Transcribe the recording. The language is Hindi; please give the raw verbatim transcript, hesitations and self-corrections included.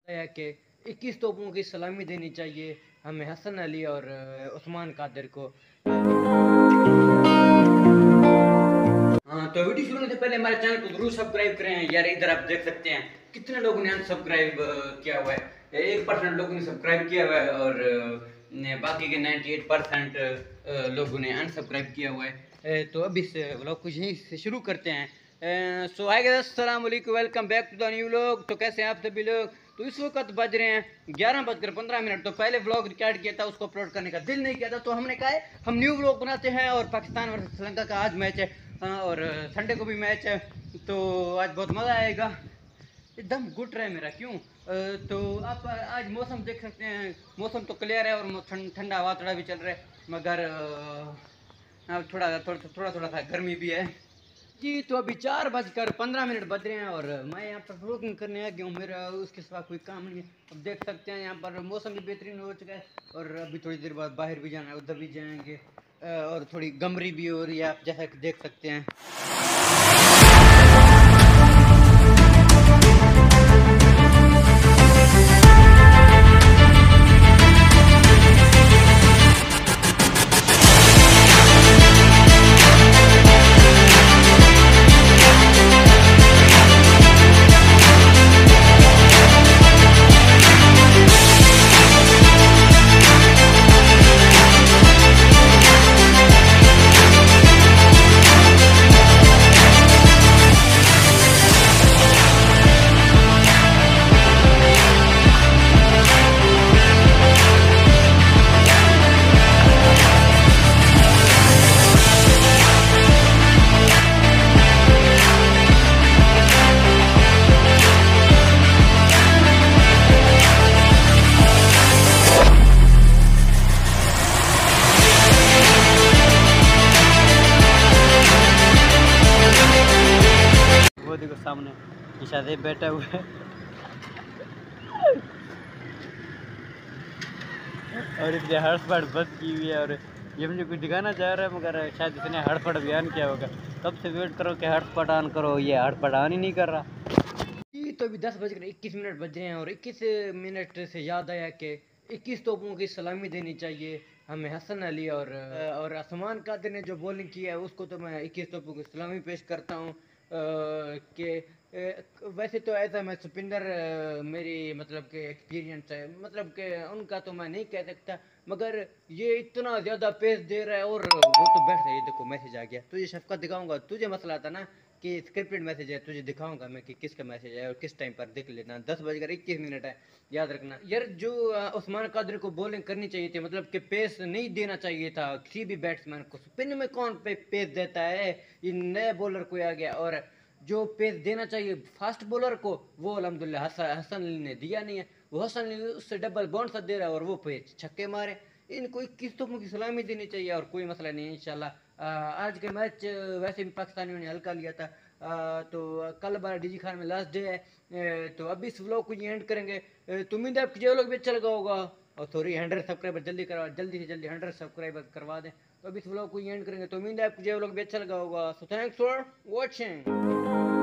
है कि इक्कीस तोपों की सलामी देनी चाहिए हमें हसन अली और उस्मान कादिर को। हाँ, तो वीडियो शुरू होने से पहले हमारे चैनल को जरूर सब्सक्राइब करें यार। इधर आप देख सकते हैं कितने लोगों ने अनसब्सक्राइब किया हुआ है। एक परसेंट लोगों ने सब्सक्राइब किया हुआ है और अ, बाकी के अट्ठानवे परसेंट लोगों ने अनसब्सक्राइब किया हुआ है। तो अब इस व्लॉग को यहीं से शुरू करते हैं। सो हाय गाइस, अस्सलाम वालेकुम, welcome back to the new vlog. तो कैसे हैं आप सभी लोग? तो इस वक्त बज रहे हैं ग्यारह बजकर पंद्रह मिनट। तो पहले व्लॉग रिकॉर्ड किया था, उसको अपलोड करने का दिल नहीं किया था, तो हमने कहा है हम न्यू व्लॉग बनाते हैं। और पाकिस्तान वर्सेस श्रीलंका का आज मैच है। हाँ, और संडे को भी मैच है, तो आज बहुत मज़ा आएगा। एकदम गुड रहा है मेरा क्यों। अ, तो आप आज मौसम देख सकते हैं, मौसम तो क्लियर है और ठंडा हवा थोड़ा भी चल रहा है, मगर अब थोड़ा थोड़ा थोड़ा थोड़ा सा गर्मी भी है जी। तो अभी चार बजकर पंद्रह मिनट बज रहे हैं और मैं यहाँ पर व्लॉगिंग करने आ गया हूँ। मेरा उसके सिवा कोई काम नहीं है। अब देख सकते हैं यहाँ पर मौसम भी बेहतरीन हो चुका है और अभी थोड़ी देर बाद बाहर भी जाना है, उधर भी जाएंगे। अ, और थोड़ी गमरी भी हो रही है, आप जैसा कि देख सकते हैं। वो देखो सामने इशादे बैठा हुआ है और इसने हड़फड़ बंद की हुई है और ये मुझे कुछ दिखाना चाह रहा है, मगर शायद इसने हड़फड़ बयान किया होगा। तब से वेट करो कि हड़फड़ ऑन करो, ये हड़फड़ ऑन ही नहीं कर रहा जी। तो अभी दस बजकर इक्कीस मिनट बज रहे हैं और इक्कीस मिनट से याद आया कि इक्कीस तोपों की सलामी देनी चाहिए हमें हसन अली और और आसमान कादिर ने जो बॉलिंग की है उसको तो मैं इक्कीस तोपों की सलामी पेश करता हूँ। कि वैसे तो ऐसा मैं स्पिनर मेरी मतलब के एक्सपीरियंस है, मतलब कि उनका तो मैं नहीं कह सकता, मगर ये इतना ज़्यादा पेस दे रहा है। और वो तो बैठ है, ये देखो मैसेज आ गया, तुझे शफकत दिखाऊंगा। तुझे मसला था ना कि स्क्रिप्टेड मैसेज है, तुझे दिखाऊंगा मैं कि किसका मैसेज है और किस टाइम पर देख लेना। दस बजकर इक्कीस मिनट है, याद रखना यार। जो अ, उस्मान कादिर को बॉलिंग करनी चाहिए थी, मतलब कि पेस नहीं देना चाहिए था किसी भी बैट्समैन को। स्पिन में कौन पे पेस देता है? ये नया बॉलर कोई आ गया और जो पेस देना चाहिए फास्ट बॉलर को वो अल्हम्दुलिल्लाह हसन हसन अली ने दिया नहीं है। वो हसन अली उससे डबल बाउंस सा दे रहा है और वो पेस छक्के मारे। इनको इक्कीस तोपों की सलामी देनी चाहिए और कोई मसला नहीं है इंशाल्लाह। आज के मैच वैसे भी पाकिस्तानियों ने हल्का लिया था। आ, तो कल हमारा डीजी खान में लास्ट डे है। ए, तो अभी इस व्लॉग को ये एंड करेंगे। ए, तो उम्मीद है आपकी जो लोग भी अच्छा लगा होगा। और सॉरी, हंड्रेड सब्सक्राइबर जल्दी करवा, जल्दी से जल्दी हंड्रेड सब्सक्राइबर करवा दें। तो अभी इस व्लॉग को ये एंड करेंगे। तो उम्मीद है आपको जो व्लॉग भी अच्छा लगा होगा। So thanks for watching.